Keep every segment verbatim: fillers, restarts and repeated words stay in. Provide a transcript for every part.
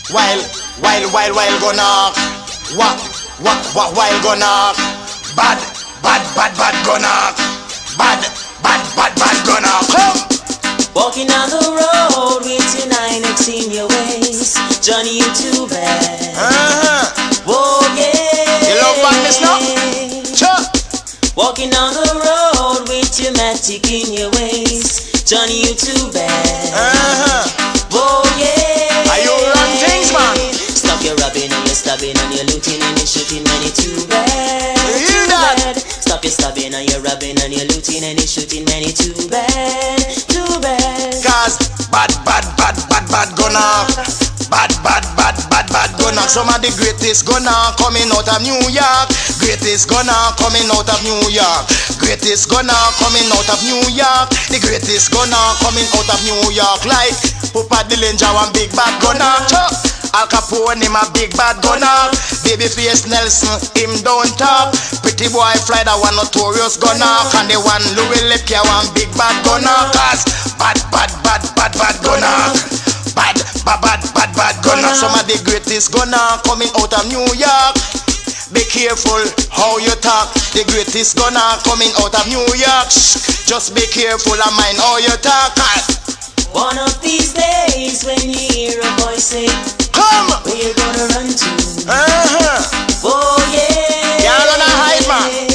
While, while, while, while gonna What, what, what, while gonna Bad, bad, bad, bad gonna Bad, bad, bad, bad gonna Come! Walking down the road with your nine X in your waist, Johnny, you too bad. Uh-huh. Whoa, yeah. You love badness now? Sure. Walking down the road with your matic in your waist, Johnny, you too bad. Uh-huh. Whoa, yeah. Are you run things, man? Stop your robbing and your stabbing and your looting and your shooting, man, you too bad. You hear too that? Bad. Stop your stabbing and your robbing and your looting and your shooting, man, you too bad. Too bad. Cause bad, bad, bad, bad, bad gonna Bad, bad, bad, bad, bad gonna Some of the greatest gonna coming out of New York. Greatest gonna coming out of New York. Greatest gonna coming out of New York. The greatest gonna coming out of New York. Like Papa Dillenger, one big bad gunner. Al Capone, him a big bad gunner. Babyface Nelson, him don't talk. Pretty boy fly, that one notorious gunner. And the one Louis Lepia, one big bad gunner. Cause bad, bad, bad, bad, bad gunner. Bad, bad, bad, bad, bad gunner. Some of the greatest gunner coming out of New York. Be careful how you talk. The greatest gunner coming out of New York. Shh, just be careful and mind how you talk. One of these days when you hear a voice say, come! Where you gonna run to? Uh-huh. Oh yeah. Y'all gonna hide, man.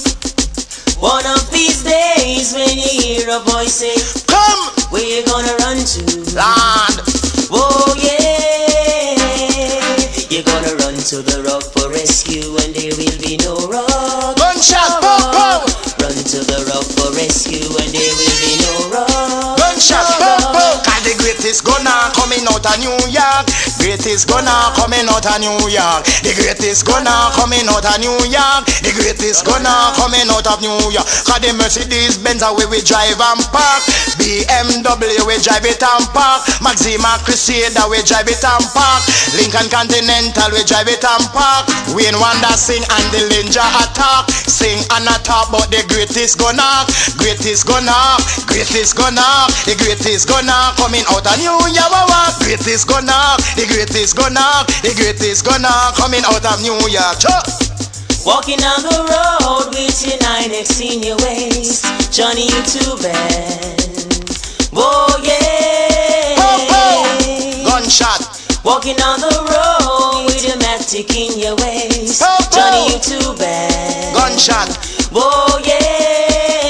One of these days when you hear a voice say, come! Where you gonna run to? Lord. Oh yeah. You're gonna run to the rock for rescue and there will be no rock. Gunshot, boom, boom. Run to the rock for rescue and there will be no rock. Gunshot, boom, boom. Cause the greatest gunner coming out of New York. Greatest gunner coming out of New York. The greatest gunner coming out of New York. The greatest gunner coming out of New York. Cause the Mercedes Benz away we drive and park. B M W we drive it and park. Maxima Crusader we drive it and park. Lincoln Continental we drive it and park. Wayne Wonder sing and Dillenger attack. Sing and attack but the greatest gunner. Greatest gunner. Greatest gunner. The greatest gunner coming out of New York. Greatest gunner. The greatest gunner. The greatest gunner coming out of New York. Walking down the road with your nine X in your waist, Johnny, you too bad. Oh yeah. Oh, oh. Gunshot. Walking down the road with your matic in your waist, Oh, oh. Johnny, you too bad. Gunshot. Oh yeah.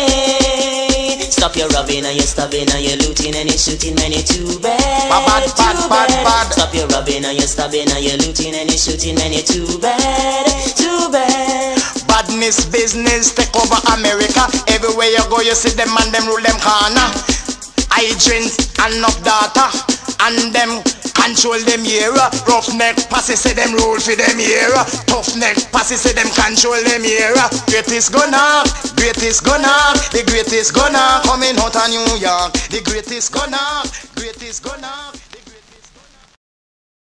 Stop your robbing and your stabbing and your looting and your shooting, man, you too bad. Bad, bad, too bad, bad. Stop your robbing and your stabbing and your looting and your shooting, man, you too bad. Too bad. Badness business take over America. Everywhere you go you see them and them rule them corner. Agents and enough data and them control them era. Roughneck passes say them rule for them era. Toughneck passes say them control them era. Greatest gunner, greatest gunner, the greatest gunner coming out of New York. The greatest gunner, greatest gunner.